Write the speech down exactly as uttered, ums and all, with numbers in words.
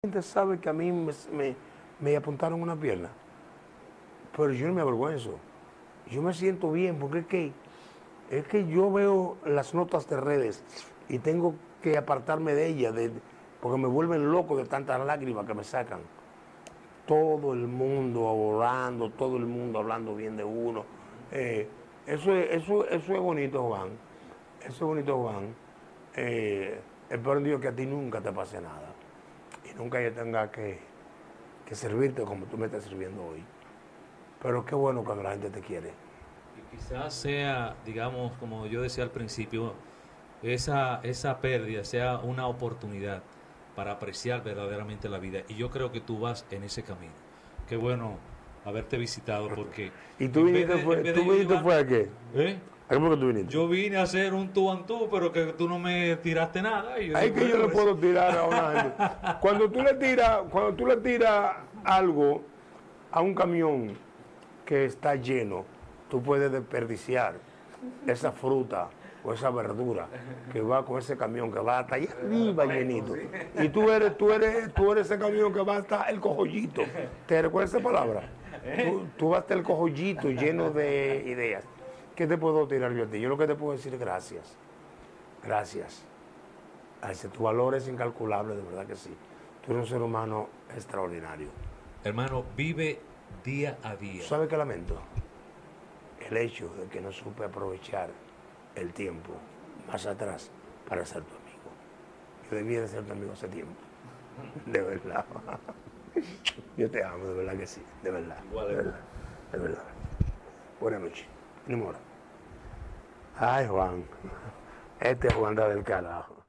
gente sabe que a mí me, me, me apuntaron una pierna, pero yo no me avergüenzo. Yo me siento bien porque es que, es que yo veo las notas de redes y tengo que apartarme de ellas de, porque me vuelven loco de tantas lágrimas que me sacan. Todo el mundo orando, todo el mundo hablando bien de uno. Eh, eso, es, eso, eso es bonito, Juan. Eso es bonito, Juan. Eh, espero en Dios que a ti nunca te pase nada. Y nunca yo tenga que, que servirte como tú me estás sirviendo hoy. Pero qué bueno cuando la gente te quiere. Y quizás sea, digamos, como yo decía al principio, esa, esa pérdida sea una oportunidad para apreciar verdaderamente la vida. Y yo creo que tú vas en ese camino. Qué bueno haberte visitado porque ¿Y tú en vez viniste de, en fue, vez tú de yo viniste llevar... fue a qué? ¿Eh? ¿A cómo que tú viniste? Yo vine a hacer un tú and tú, pero que tú no me tiraste nada. Y yo Ahí digo, que yo bueno, le eso... puedo tirar a una gente. Cuando tú le tiras, cuando tú le tiras algo a un camión que está lleno, tú puedes desperdiciar esa fruta o esa verdura que va con ese camión que va hasta allá arriba llenito. Y tú eres, tú eres, tú eres ese camión que va hasta el cojollito. ¿Te recuerdas esa palabra? Tú, tú vas hasta el cojollito lleno de ideas. ¿Qué te puedo tirar yo a ti? Yo lo que te puedo decir es gracias. Gracias. Ese, tu valor es incalculable, de verdad que sí. Tú eres un ser humano extraordinario. Hermano, vive día a día. ¿Sabes qué lamento? El hecho de que no supe aprovechar el tiempo más atrás para ser tu amigo. Yo debía de ser tu amigo hace tiempo. De verdad. Yo te amo, de verdad que sí. De verdad. Igual, De verdad. De verdad. Buenas noches. Mi amor. Ay, Juan. Este es Juan da del carajo.